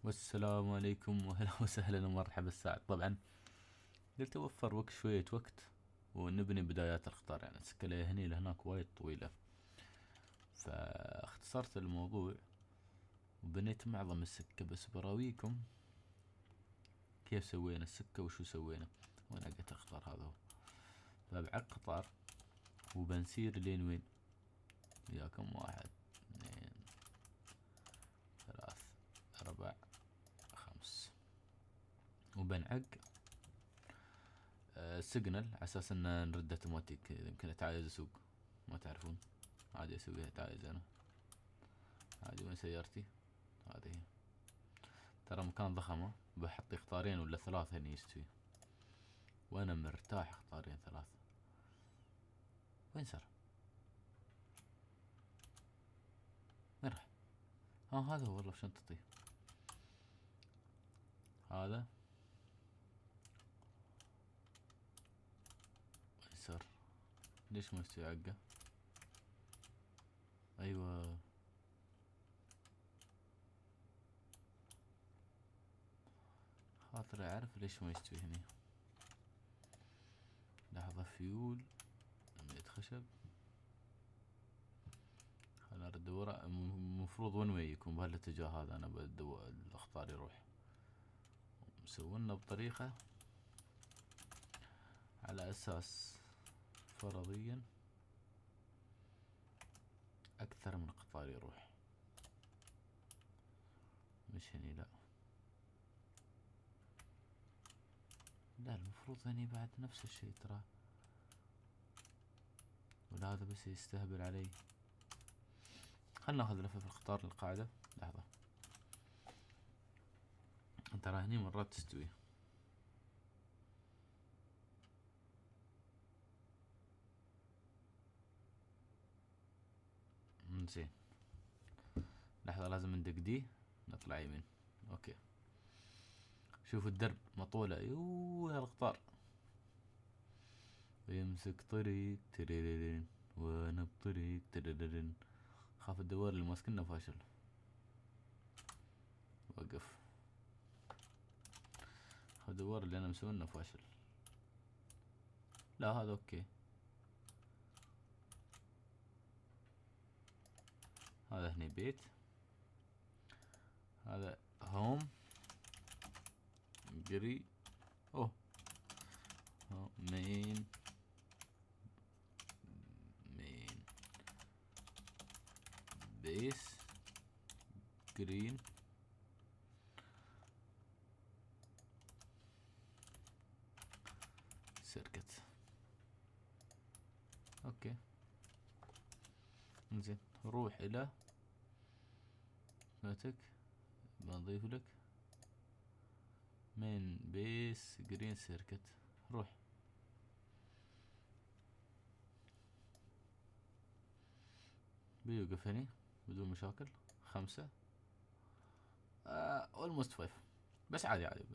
والسلام عليكم واهلا وسهلا ومرحبا السعد. طبعا قلت اوفر وقت شوية وقت ونبني بدايات القطار، يعني السكة هني لهناك وايد طويلة، فاختصرت الموضوع وبنيت معظم السكة. بس براويكم كيف سوينا السكة وشو سوينا. وين لقيت القطار هذا هو. فبعق قطار وبنسير لين وين. وياكم واحد اثنين ثلاث اربع خمس. وبنعق سيجنال على اساس ان نرد اوتوماتيك. يمكن اتعايز اسوق ما تعرفون، عادي اسويها اتعايز انا عادي. وين سيارتي؟ هذه هي. ترى مكان ضخم، بحط قطارين ولا ثلاثة هني يستوي، وانا مرتاح قطارين ثلاثة. وين صار؟ وين راح؟ هذا هو والله بشنطتي. هذا وين صار؟ ليش ما يستوي عقه؟ ايوه خاطر اعرف ليش ما يستوي هني. لحظة، فيول ميت خشب. خلنا ارد ورا. المفروض ون واي يكون بهالاتجاه هذا. انا بدو الاخطار يروح مسوينا بطريقة على اساس فرضيا اكثر من قطار يروح. مش هني لا، لا المفروض هني بعد نفس الشي ترى. ولا هذا بس يستهبل علي. خلنا ناخذ لفة في القطار القاعدة. لحظة، ترى هني مرات تستوي. زين، لحظة لازم ندق دي نطلع يمين. اوكي، شوف الدرب مطولة. يوه القطار يمسك طريق تريرين وانا بطريق تريرين. خاف الدوار اللي ماسكنا فاشل. وقف. خاف الدوار اللي انا مسوينه فاشل. لا هذا اوكي. هذا هني بيت. هذا هوم جري. اوه مين بيس جرين سيركت. اوكي انزين، روح الى ماتك. بنضيف لك مين بيس جرين سيركت. روح. بيوقف هني بدون مشاكل. 5 اولموست 5. بس عادي عادي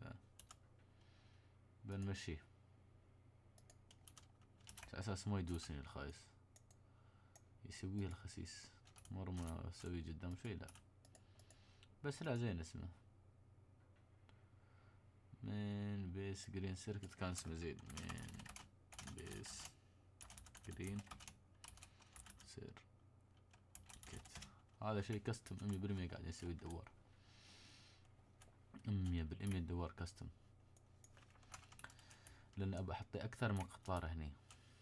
بنمشيه على اساس ما يدوسني الخايس. يسويه الخسيس. مر ما اسويه قدام شوي لا، بس لا زين اسمه. من بيس جرين سيركت كان اسمه زين. من بيس جرين سيركت. هذا شيء كاستم 100% قاعد يسوي الدوار. 100% الدوار كاستم، لان ابى احطي اكثر من قطار هني.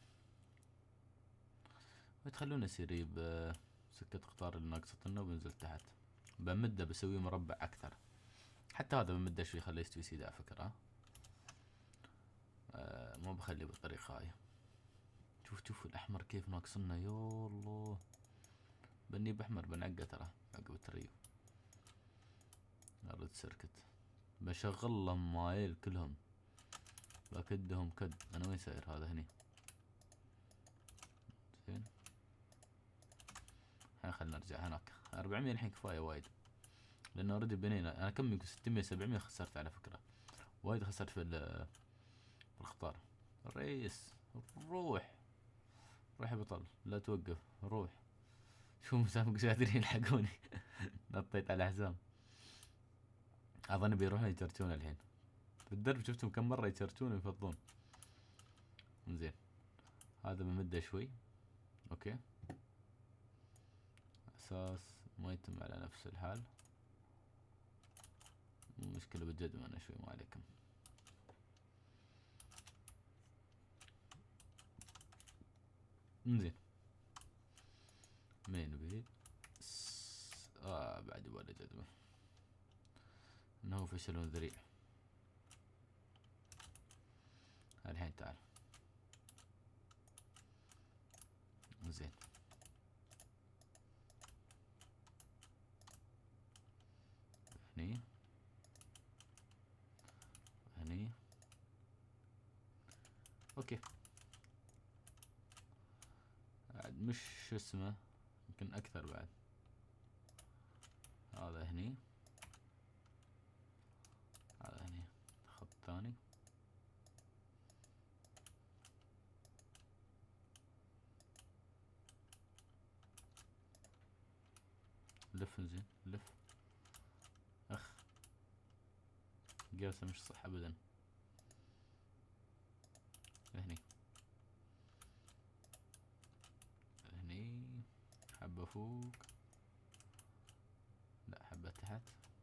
وتخلونا يصير بسكة قطار اللي ناقصة لنا وبنزل تحت. بمده بسويه مربع اكثر. حتى هذا بمده شوي خليه يستوي سيده على فكرة. ما بخليه بالطريقة هاي. شوف الاحمر كيف ناقصنا. يا الله بني باحمر بنعقه ترى عقب التريو. ارد سيركت بشغل لهم مايل كلهم بكدهم كد. انا وين ساير هذا هني. زين الحين خلنا نرجع هناك. 400 الحين كفاية وايد، لانه اوريدي بنينا. انا كم يمكن 600 700 خسرت على فكرة. وايد خسرت في الخطار. الرئيس روح. روح يا بطل لا توقف. روح. شو مسابق مش قادرين يلحقوني. نطيت على حزام. اظن بيروحون يترتون الحين في الدرب، شفتهم كم مرة يترتون ويفضون. زين هذا بمده شوي. اوكي اساس ما يتم على نفس الحال، مو مشكلة بجدول انا شوي ما عليكم. زين مين نبي بعد يبغى جدول انه فشل ذريع. الحين تعال. زين هني هني اوكي. مش شو اسمه، يمكن اكثر بعد. هذا هني، هذا هني خط ثاني. لف زين لف. اخ قياسه مش صح ابدا. هني هني حبة فوق، لا حبة تحت.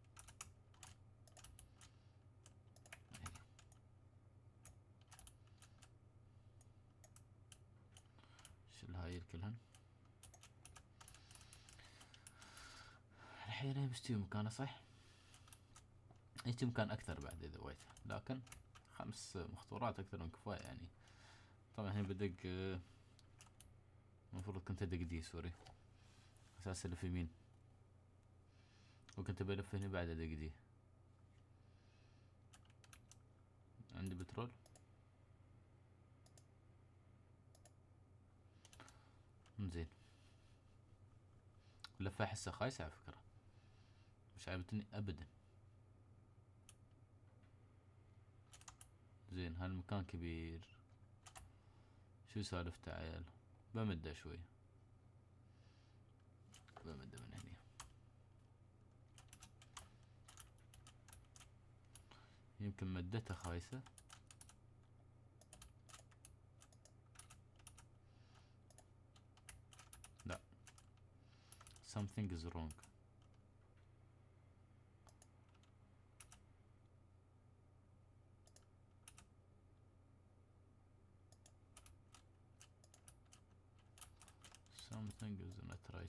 هني شيل هاي كلهن. الحين يستوي مكانه صح. يستوي مكان اكثر بعد اذا بغيت، لكن 5 مخطورات اكثر من كفاية يعني. طبعا هنا بدق، المفروض كنت ادق دي سوري، اساس الف يمين، وكنت بلف هنا بعد ادق دي. عندي بترول. زين لفة احسها خايسة على فكرة، مش عجبتني ابدا. زين هالمكان كبير، شو سالفته عيال؟ بمده شوي، بمده من هني. يمكن مدته خايسة. لا something is wrong. something is not right.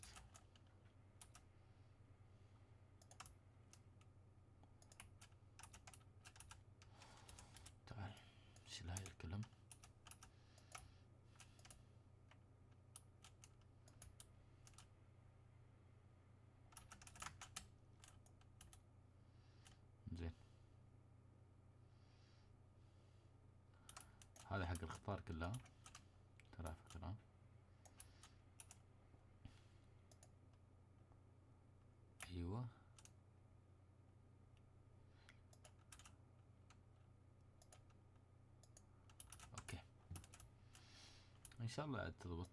تعال شيل هاي الكلام. زين هذا حق الخطار كلها ترى فكرة. ايوه اوكي ان شاء الله عاد تضبط.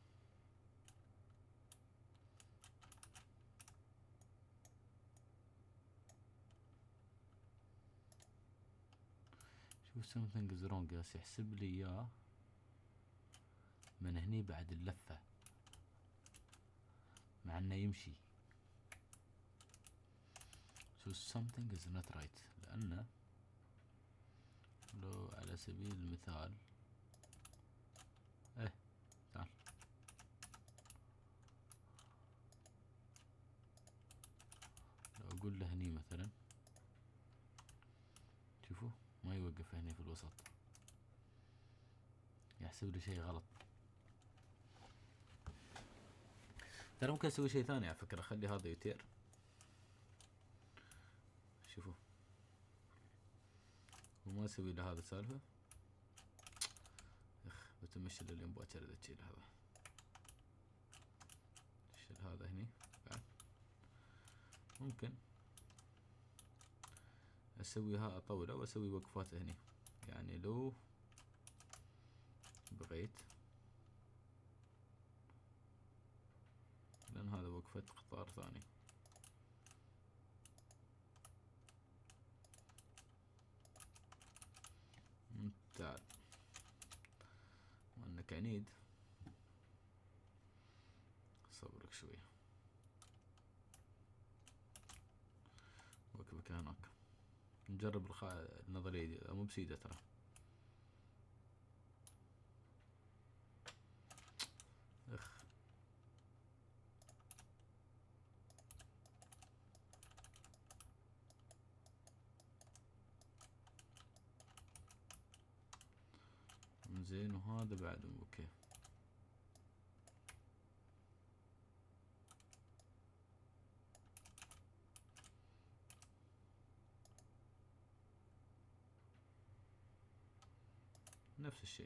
شوف something is wrong جالس يحسب لي اياه من هني بعد اللفة، مع انه يمشي. شوف something is not right، لانه لو على سبيل المثال تعال لو اقول له هني مثلا، شوفوا ما يوقف هني في الوسط، يحسب لي شيء غلط. ترى ممكن اسوي شيء ثاني على فكرة، اخلي هذا يطير. شوفوا وما اسوي له هذا سالفة. بتمشي لليوم باكر اذا تشيل هذا. شيل هذا هني بعد. ممكن اسويها اطوله واسوي وقفات هني، يعني لو بغيت، لان هذا وقفة قطار ثاني. عنيد. صبرك شوي. وكبك هناك نجرب النظرية دي، مو بسيدة ترى. اخ زين. وهذا بعد اوكي. نفس الشيء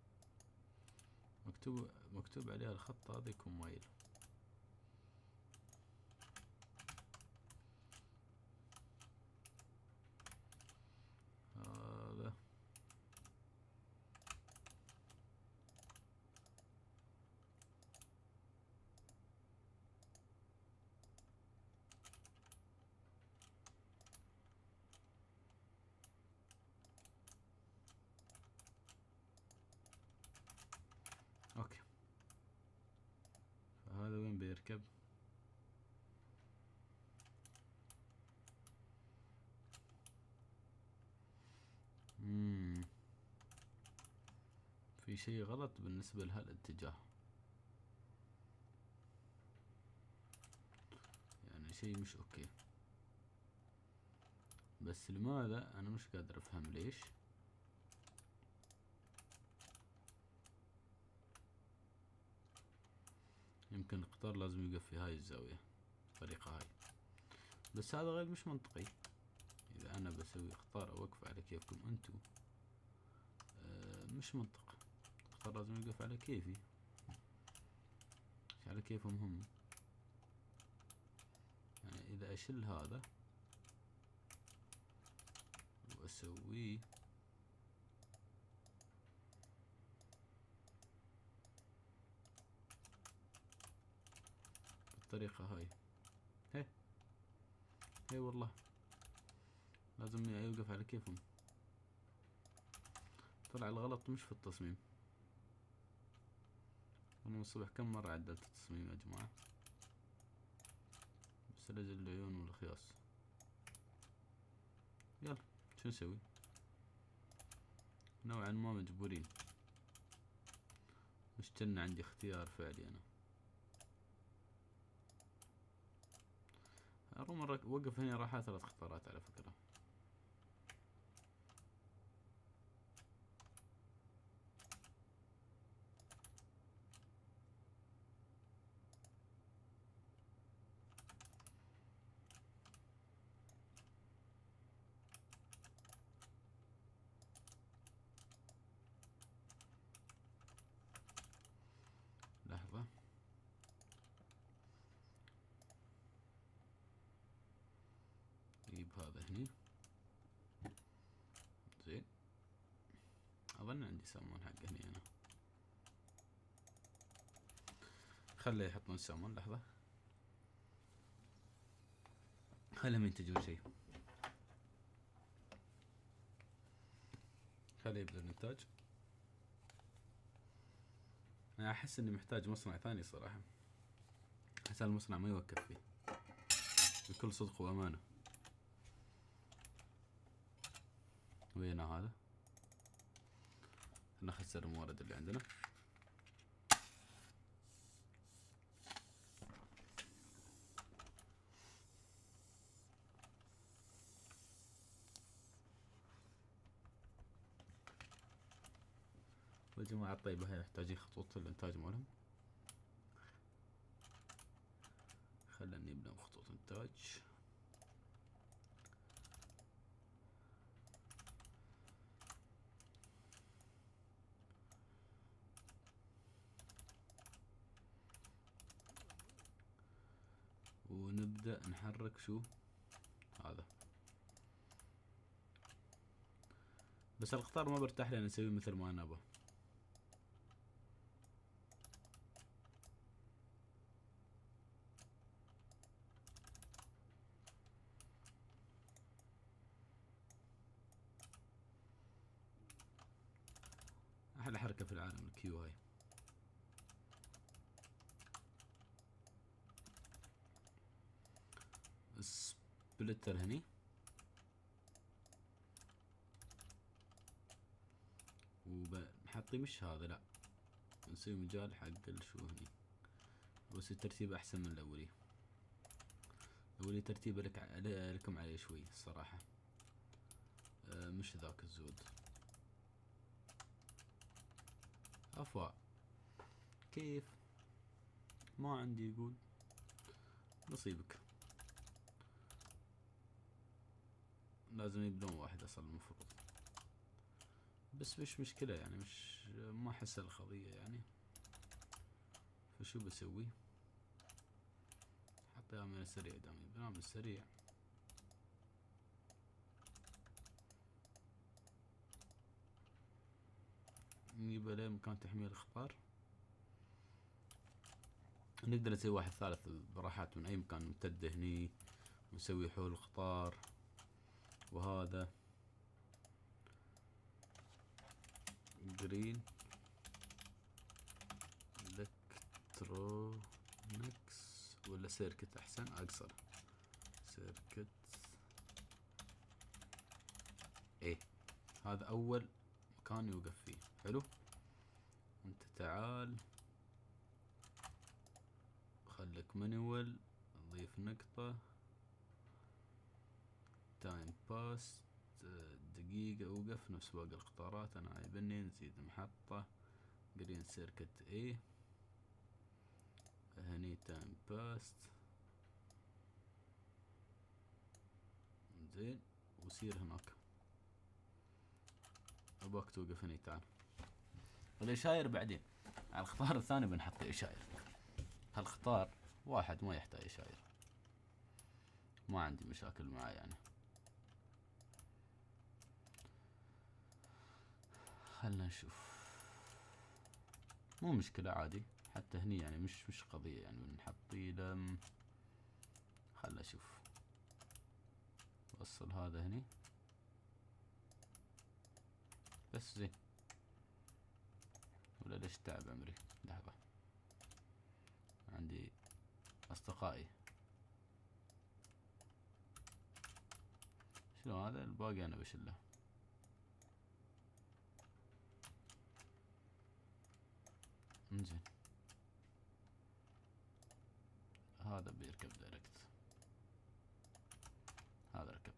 مكتوب عليها الخط هذا يكون مايل. هذا اوكي. فهذا وين بيركب؟ في شيء غلط بالنسبة لهالاتجاه، يعني شيء مش اوكي. بس لماذا انا مش قادر افهم ليش. يمكن القطار لازم يوقف في هاي الزاوية الطريقة هاي، بس هذا غير مش منطقي. اذا انا بسوي قطار اوقف على كيفكم انتو، مش منطق. القطار لازم يوقف على كيفي، مش على كيفهم هم. يعني اذا اشيل هذا واسويه بالطريقة هاي، هي والله لازم يوقف على كيفهم. طلع الغلط مش في التصميم. انا من الصبح كم مرة عدلت التصميم يا جماعة، بس لازم العيون والخياس. يلا شو نسوي؟ نوعا ما مجبورين، مش كنا عندي اختيار فعلي انا. مرة وقف هنا راح 3 قطارات على فكرة. لحظة، جيب هذا هني. زين، اظن عندي سامون حق هني انا. خليه يحطون سامون. لحظة، خليهم ينتجون شيء، خليه يبدأ الانتاج. انا احس اني محتاج مصنع ثاني صراحة. احس المصنع ما يوقف فيه بكل صدق وامانة. وين هذا؟ نخسر الموارد اللي عندنا. والجماعة الطيبة هاي محتاجين خطوط الانتاج مالهم. خلنا نبدأ بخطوط انتاج. ونبدأ نحرك شو هذا. بس القطار ما برتاح لنا نسويه مثل ما نبغى. احلى حركة في العالم الكيو هاي. سبلتر هني، وبنحطي مش هذا لا، نسوي مجال حق شو هني، بس الترتيب احسن من الاولي. الاولي ترتيبه لكم عليه شوي الصراحة، مش ذاك الزود. افا كيف ما عندي يقول نصيبك، لازم يبلون واحد اصلا المفروض، بس مش مشكلة يعني، مش ما احس القضية يعني. فشو بسوي؟ حطيها من السريع، دام يبلون من السريع. نجيب له مكان تحميل الخطار، نقدر نسوي واحد ثالث براحات من اي مكان ممتد هني، ونسوي حول الخطار. وهذا جرين الكترونكس ولا سيركت احسن اقصر، سيركت. ايه هذا اول مكان يوقف فيه. حلو، انت تعال خليك مانيوال، نضيف نقطة تايم باس، دقيقة اوقف نفس باقي القطارات. انا عايبني نزيد محطة جرين سيركت ايه هني تايم باست. زين، وسير هناك، اباك توقف هني. تعال الاشاير بعدين على الخطار الثاني بنحط اشاير. هالخطار واحد ما يحتاج اشاير، ما عندي مشاكل معاه يعني. خلنا نشوف، مو مشكلة عادي حتى هني يعني، مش قضية يعني. بنحطي له، خلنا نشوف، وصل هذا هني بس زين. ولا ليش تعب عمري؟ لحظة، عندي اصدقائي. شنو هذا الباقي انا بشله. انزين، هذا بيركب دايركت، هذا ركب.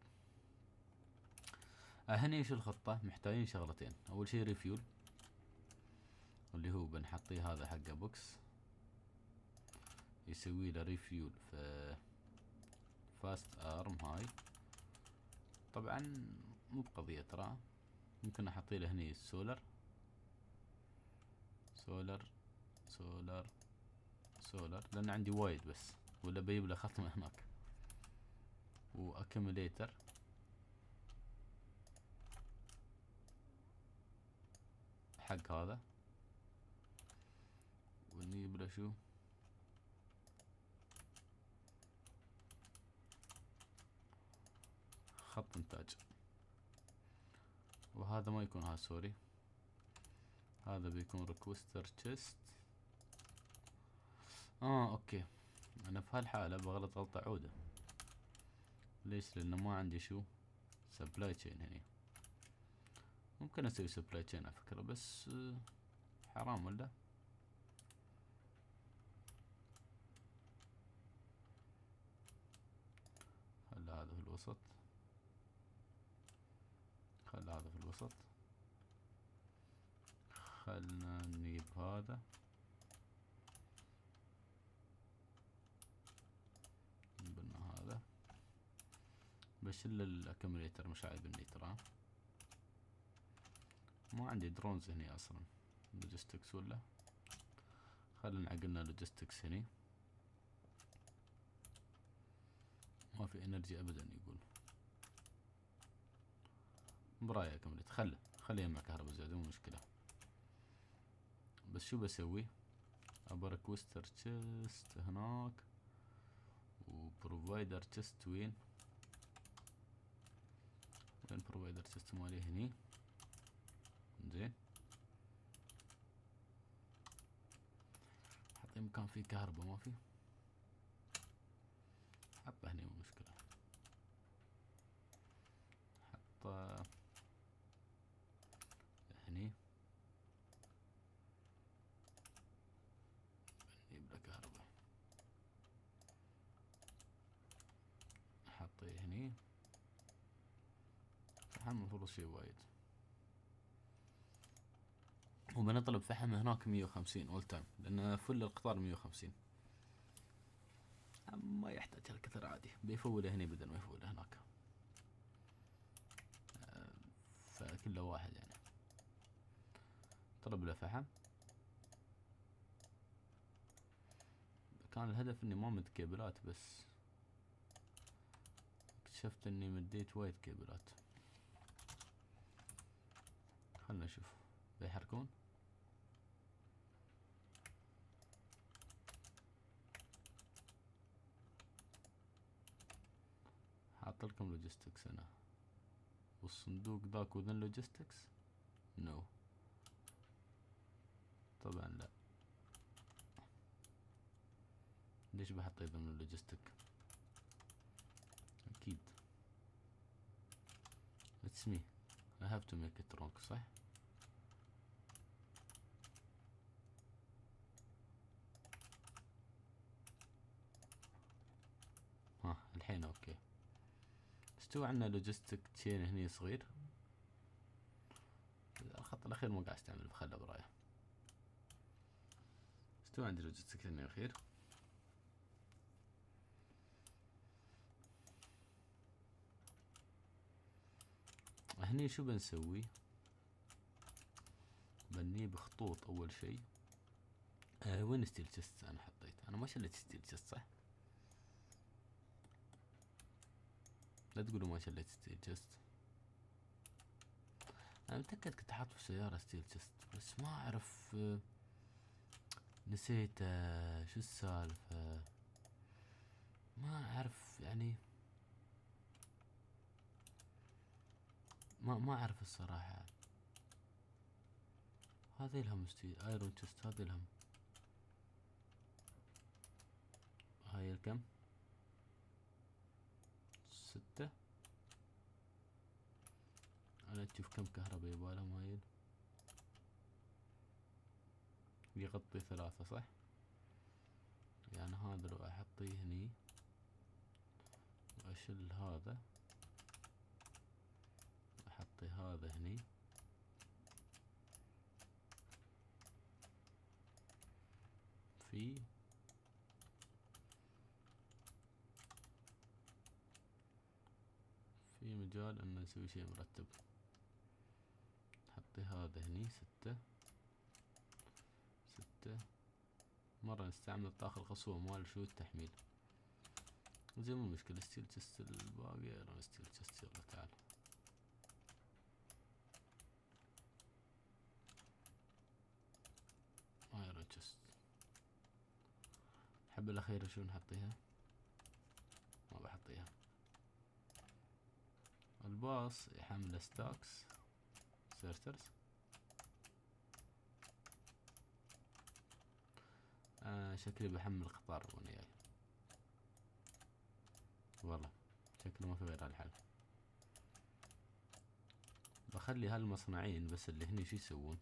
هني شو الخطة؟ محتاجين شغلتين. اول شي ريفيول، اللي هو بنحطيه هذا حقه بوكس يسوي له ريفيول في فاست ارم. هاي طبعا مو بقضية ترى، ممكن احطي له هني سولر سولر سولر سولر، لان عندي وايد بس، ولا بجيب له خط من هناك. واكيميليتر حق هذا، ونجيب له شو، خط انتاج. وهذا ما يكون، سوري، هذا بيكون ريكوستر تشيست. اوكي، انا في هالحالة بغلط غلطة عودة. ليش؟ لانه ما عندي شو سبلاي تشين هني. ممكن اسوي سبلاي تشين على فكرة، بس حرام ولا؟ خلي هذا في الوسط، خلي هذا في الوسط. خلنا نجيب هذا، قلنا هذا بشيل الاكيميليتر، مش عايب النيترا. ما عندي درونز هني اصلا، لوجيستكس ولا. خلنا نعقلنا لوجيستكس هني. ما في انرجي ابدا يقول. براية اكيميليتر، خلي يمها كهرباء زيادة مو مشكلة. بس شو بسوي؟ ابى ريكوستر تشيست هناك، وبروفايدر تشيست وين بروفايدر تشيست مالي هني. زين، حطي مكان فيه كهرباء، ما في، حطه هني مو مشكلة. فحم المفروض شي وايد. وبنطلب فحم هناك 150 اول تايم، لان فل القطار 150. ما يحتاج هالكثر عادي، بيفوله هني بدل ما يفوله هناك. فكله واحد يعني. طلب له فحم. كان الهدف اني ما مد كيبلات، بس اكتشفت اني مديت وايد كيبلات. خلنا نشوف بيحركون. حاط لكم لوجيستكس هنا، والصندوق ذاك وذن لوجيستكس نو. طبعا لا. ليش بحط ضمن اللوجيستيك؟ اكيد it's me I have to make it wrong، صح؟ ها الحين اوكي. استوى عندنا لوجيستيك تشين هني صغير. الخط الاخير ما قاعد استعمله، بخله برايه. استوى عندي لوجيستيك هني اخير. هني شو بنسوي؟ بنيه بخطوط اول شي. وين ستيل تشست؟ انا حطيت، انا ما شلت ستيل تشست صح؟ لا تقولوا ما شلت ستيل تشست. انا متأكد كنت حاط في السيارة ستيل تشست، بس ما اعرف نسيت شو السالفة. ما اعرف يعني، ما اعرف الصراحة. هذه لهم ستيل ايرون تشست، هذه لهم. هاي الكم 6. انا تشوف كم كهرباء يبالهم. هاي يغطي 3 صح؟ يعني هذا لو احطيه هني واشيل هذا، احطي هذا هني، في مجال ان نسوي شيء مرتب. حطي هذا هني 6 6. مرة نستعمل طاقة الخصوة مال شو التحميل. زي مو مشكلة. ستيل تشست الباقي ايرون ستيل تشست. يلا تعال. ايرون تشست. الحبة الأخيرة شو نحطيها؟ ما بحطيها. الباص يحمل ستاكس سيرترز. شكلي بحمل قطار وانا جاي. والله شكله ما في غير هالحل. بخلي هالمصنعين بس اللي هني شو يسوون؟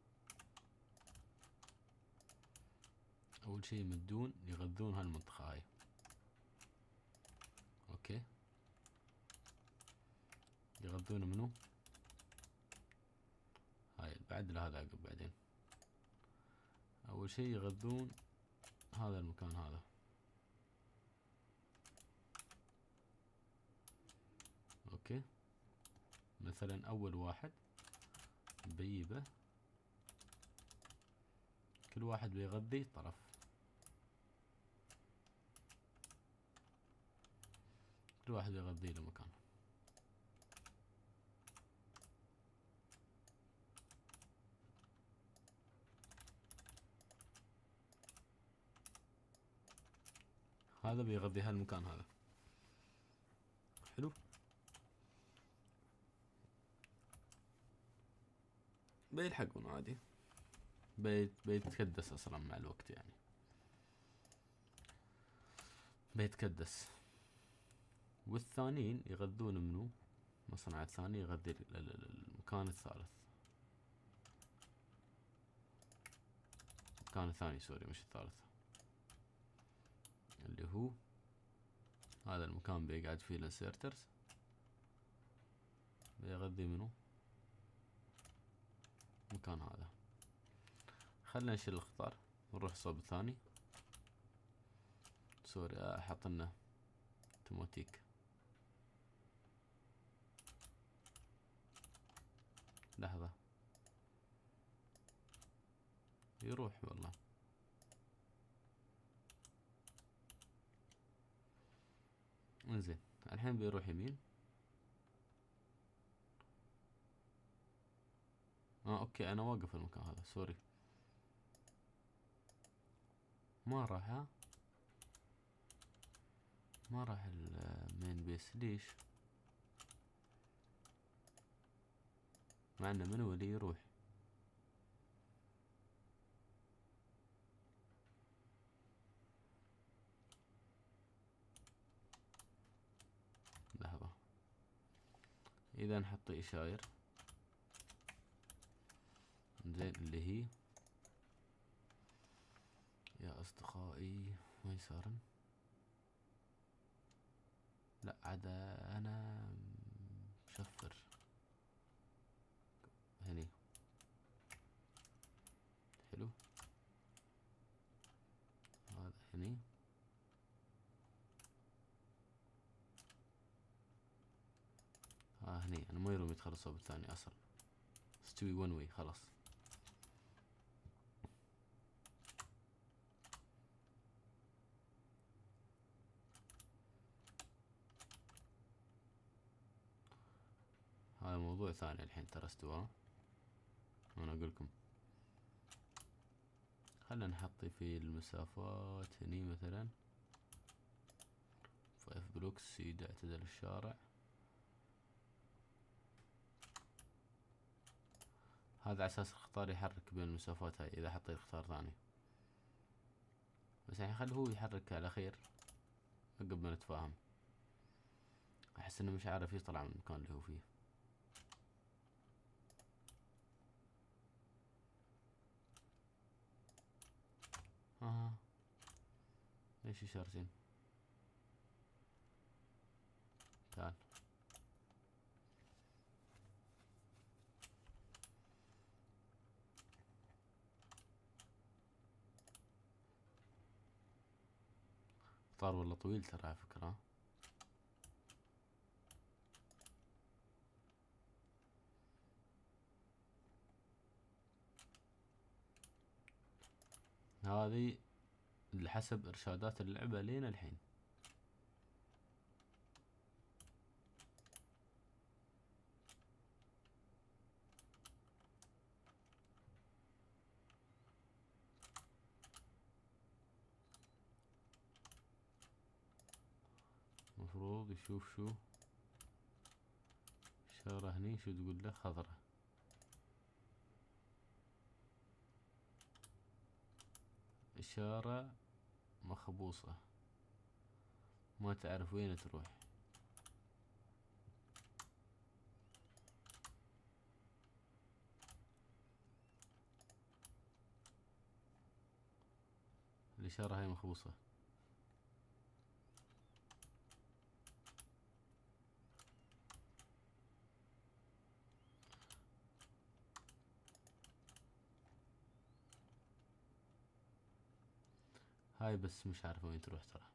اول شي يمدون يغذون هالمنطقة هاي. اوكي. يغذون منو؟ هاي بعد لهذا عقب بعدين. اول شي يغذون هذا المكان هذا. اوكي. مثلا اول واحد بيجيبه، كل واحد بيغذي طرف. كل واحد بيغذي له مكان. هذا بيغذي هالمكان هذا. حلو. بيلحقون عادي. بيتكدس اصلا مع الوقت يعني. بيتكدس. والثانيين يغذون منو؟ مصنع الثاني يغذي المكان الثالث. المكان الثاني سوري مش الثالث. اللي هو هذا المكان بيقعد فيه الانسيرترز. بيغذي منو مكان هذا. خلنا نشيل القطار ونروح الصوب الثاني. سوري احط لنا توماتيك. لحظة يروح والله. انزين الحين بيروح يمين. اوكي انا واقف المكان هذا سوري. ما راح ما راح المين بيس ليش؟ مع انه من هو اللي يروح. لحظة اذا نحط اشاير زين اللي هي يا اصدقائي وين صارن؟ لا عاد انا مشفر هني. حلو هذا هني. هني انا ما يروم يدخل الصوب الثاني اصلا. استوي ون واي خلاص. هذا موضوع ثاني الحين ترى استوى. انا اقولكم خلنا نحط في المسافات هني مثلا 5 بلوكس يعتدل الشارع. هذا على اساس القطار يحرك بين المسافات هاي اذا حطيت قطار ثاني. بس يعني خليه هو يحرك على خير عقب ما نتفاهم. احس انه مش عارف يطلع من المكان اللي هو فيه. ليش يشارجين؟ تعال قطار والله طويل ترى على فكرة. هذه اللي حسب ارشادات اللعبة لين الحين. مفروض يشوف شو إشارة هني. شو تقول له؟ خضرة. إشارة مخبوصة ما تعرف وين تروح. الإشارة هاي مخبوصة. هاي بس مش عارفة وين تروح ترى.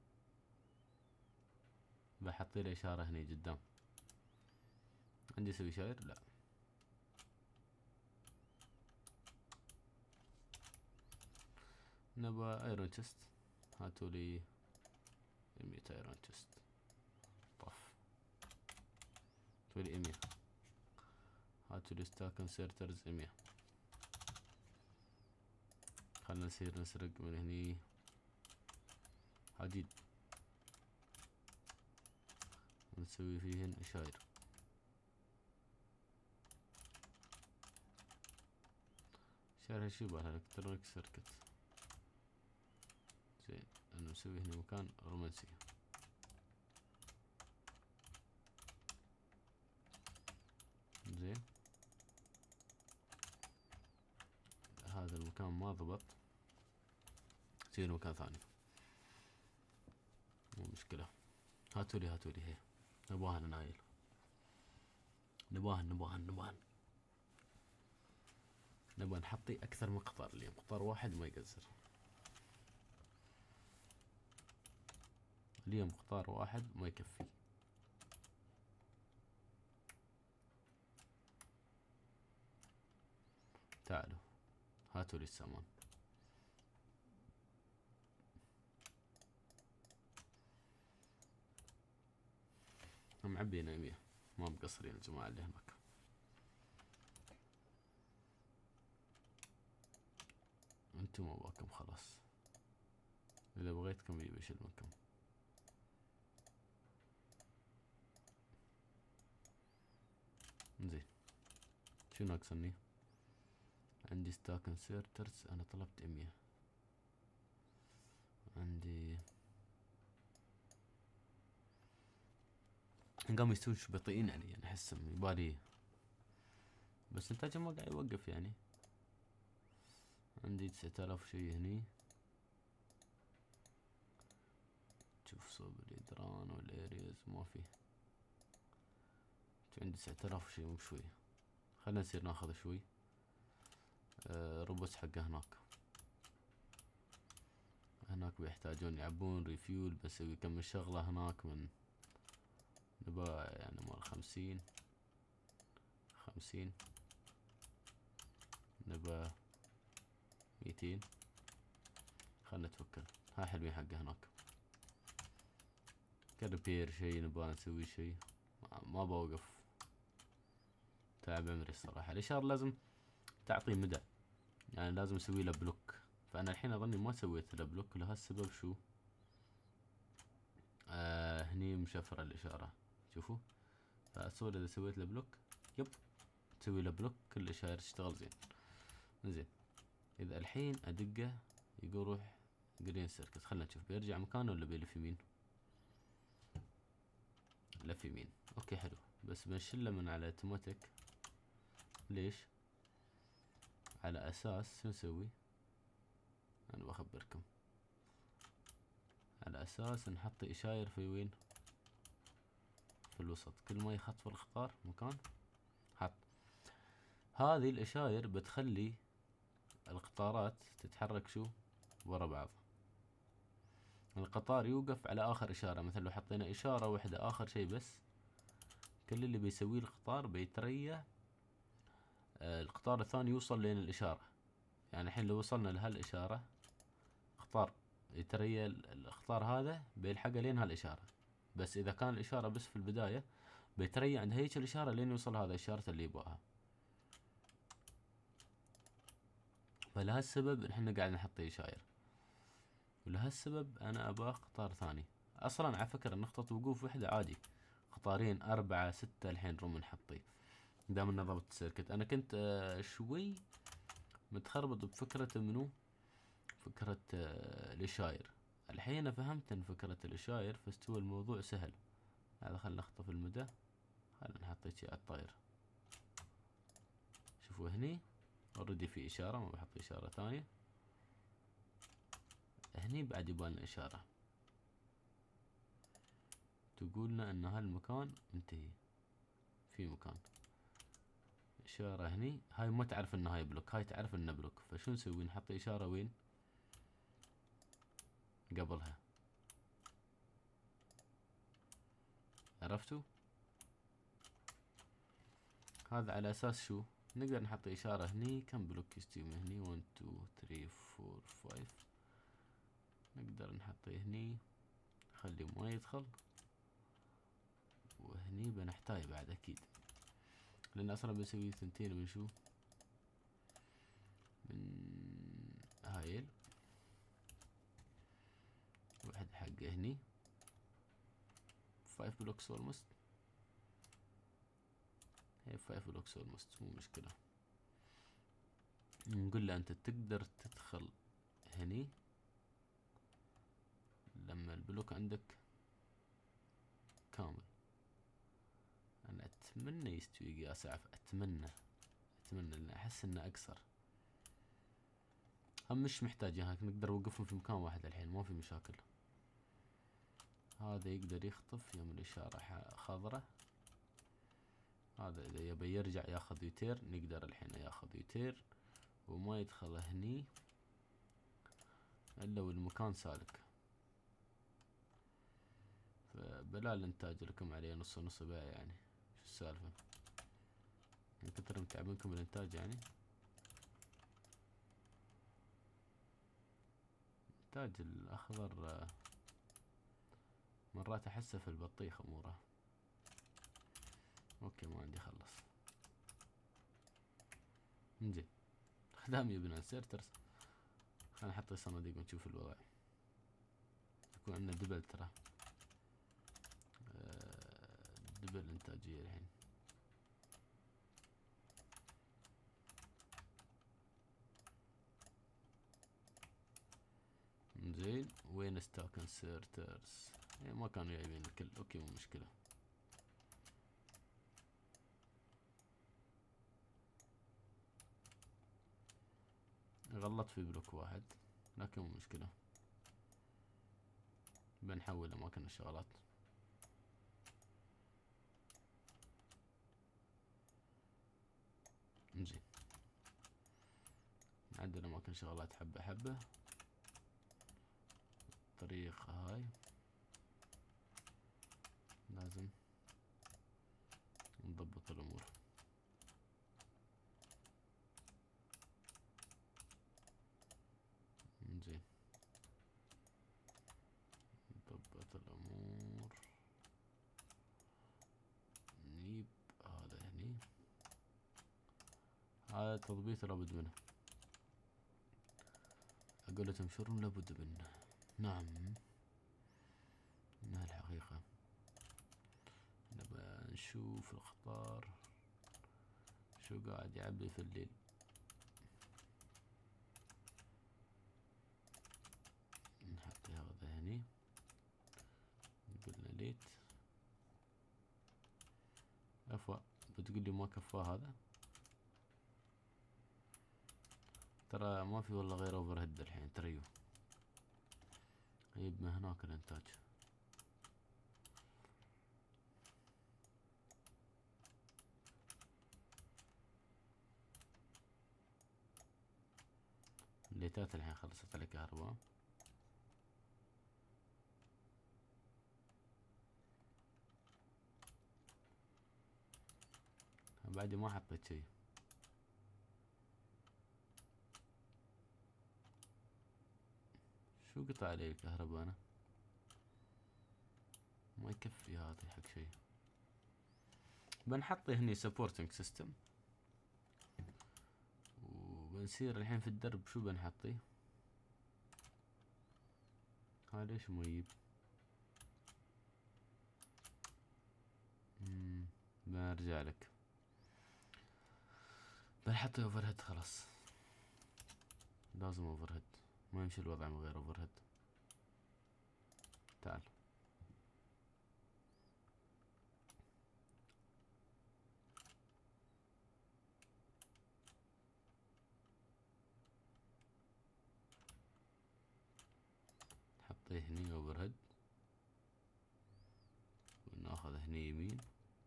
بحط له إشارة هني قدام. عندي اسوي شاير؟ لا. نبى ايرون تشست. هاتولي 100 ايرون تشست. طف. هاتولي 100. هاتولي ستاك انسيرترز 100. خلنا نصير نسرق من هني حديد ونسوي فيهن اشاير. اشاير هالشي بالها الكترونيك سيركت. زين انا مسوي هنا مكان رومانسي. زين هذا المكان ما ضبط. نسوي مكان ثاني مو مشكلة. هاتولي هي نبغاها نايل. نبغى نحطي اكثر من قطار اليوم، قطار واحد ما يقصر اليوم، قطار واحد ما يكفي. تعالوا هاتوا لي السامان. معبينا 100، ما مقصرين الجماعة اللي هناك. انتم ما باكم خلاص، اذا بغيتكم يجي بشيل منكم. زين شو ناقصني؟ عندي ستاك انسيرترز، انا طلبت 100. عندي قاموا يستوون شو بطيئين علي، يعني احسهم يبالي، بس انتاجهم ما قاعد يوقف يعني. عندي 9000 شي هني، شوف صوب الادران والارياز ما في. عندي 9000 شي مو شوي. خلنا نصير ناخذ شوي روبوتس حق هناك بيحتاجون يعبون ريفيول، بسوي كم شغلة هناك من نبا يعني مال 50 نبا 200. خلنا نتوكل، هاي حلوين حق هناك. كريبير شي نبا نسوي شي، ما بوقف. تعب عمري الصراحة. الاشارة لازم تعطي مدى، يعني لازم اسوي له بلوك. فانا الحين اظني ما سويت له بلوك لهالسبب. شو هني مشفرة الاشارة، شوفوا. فاصور اذا سويت له بلوك، يب تسوي له بلوك كل الاشارة تشتغل زين. زين اذا الحين ادقه يقول روح جرين سيركت، خلنا نشوف بيرجع مكانه ولا بيلف يمين. لف يمين، اوكي حلو. بس بنشله من على اوتوماتيك. ليش؟ على اساس شو نسوي؟ انا بخبركم. على اساس نحط اشاير في وين؟ في الوسط، كل ما يخط في القطار مكان حط. هذه الاشاير بتخلي القطارات تتحرك شو ورا بعض. القطار يوقف على اخر اشارة، مثلا لو حطينا اشارة واحدة اخر شي بس، كل اللي بيسويه القطار بيتريا القطار الثاني يوصل لين الاشارة. يعني الحين لو وصلنا لهالاشارة، قطار يتريا القطار هذا بيلحقه لين هالاشارة. بس اذا كان الاشارة بس في البداية، بيتريا عند هيك الاشارة لين يوصل هذا الاشارة اللي يبغاها. فلهالسبب احنا قاعد نحط اشاير، ولهالسبب انا ابغى قطار ثاني. اصلا على فكرة نقطة وقوف وحدة عادي، قطارين 4 6 الحين روم نحطيه دام انه ضبط السيركت. انا كنت شوي متخربط بفكرة منو، فكرة الاشاير. الحين انا فهمت ان فكرة الاشاير، فاستوى الموضوع سهل. هذا خلنا نخطف المدى، خلنا نحط شي على الطاير. شوفوا هني اوريدي في اشارة، ما بحط اشارة ثانية. هني بعد يبالنا اشارة تقولنا ان هالمكان منتهي، في مكان اشارة هني. هاي ما تعرف ان هاي بلوك، هاي تعرف انه بلوك. فشو نسوي؟ نحط اشارة وين؟ قبلها. عرفتوا؟ هذا على اساس شو؟ نقدر نحط اشارة هني. كم بلوك يستوي من هني؟ 1 2 3 4 5. نقدر نحطه هني، خلي ما يدخل. وهني بنحتاج بعد اكيد، لان اصلا بنسوي ثنتين من شو؟ من هايل. واحد حق هني 5 بلوكس اولموست. هي 5 بلوكس اولموست، مو مشكلة. نقول له انت تقدر تدخل هني لما البلوك عندك كامل. انا اتمنى يستوي قياس عف، اتمنى لان احس انه اقصر. هم مش محتاجين هيك، نقدر نوقفهم في مكان واحد الحين، ما في مشاكل. هذا يقدر يخطف يوم الاشارة خضرة، هذا اذا يبي يرجع ياخذ يوتير نقدر الحين ياخذ يوتير وما يدخل هني الا والمكان سالك. فبلا الانتاج لكم عليه نص ونص بقى يعني. شو السالفة؟ من كثر متعبينكم الانتاج يعني. الانتاج الاخضر مرات احسه في البطيخ اموره. اوكي ما عندي خلص. انزين خدام يبنى سيرترس. خلينا نحط الصناديق ونشوف الوضع. يكون عندنا دبل ترى. دبل انتاجية الحين. زين وين ستاك انسيرترز؟ ما كانوا جايبين الكل. اوكي مو مشكلة. غلطت في بلوك واحد لكن مو مشكلة. بنحول اماكن الشغلات. زين نعدل اماكن شغلات حبة حبة. الطريقة هاي لازم نضبط الامور. زين نضبط الامور. نجيب هذا هني. هذا تضبيط لابد منه. اقول تنشرون لابد منه. نعم انها الحقيقة. نبى نشوف الاخطار شو قاعد يعبي في الليل. نحط هذا هني. قلنا ليت افا. بتقول لي ما كفاه هذا؟ ترى ما في والله غير اوفر هيد الحين تريو. يجيب من هناك الانتاج. الليتات الحين خلصت على كهرباء. بعدي ما حطيت شي. شو قطع علي الكهرباء انا؟ ما يكفي هذا حق شي. بنحط هني سبورتنج سيستم. وبنصير الحين في الدرب شو بنحطي؟ هاي ليش ما يجيب؟ بنرجع لك. بنحط اوفر هيد خلاص. لازم اوفر هيد. ما يمشي الوضع من غير اوفر هيد. تعال. نحطيه هني اوفر هيد. وناخذ هني يمين.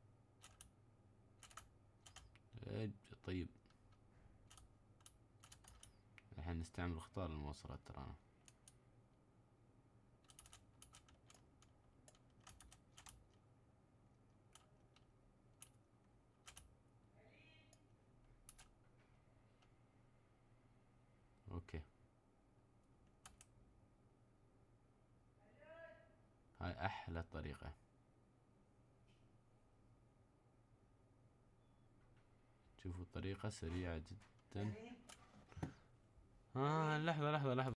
طيب الحين نستعمل اختار المواصلات ترانا. اوكي هاي احلى طريقة. شوفوا الطريقة سريعة جدا. لحظة